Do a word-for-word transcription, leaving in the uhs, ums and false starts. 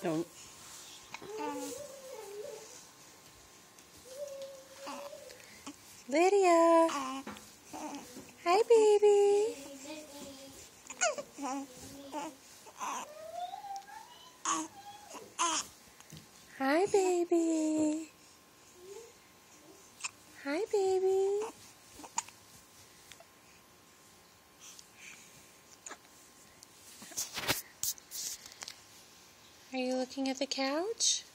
Don't. Lydia. Hi, baby. Hi, baby. Hi, baby. Are you looking at the couch?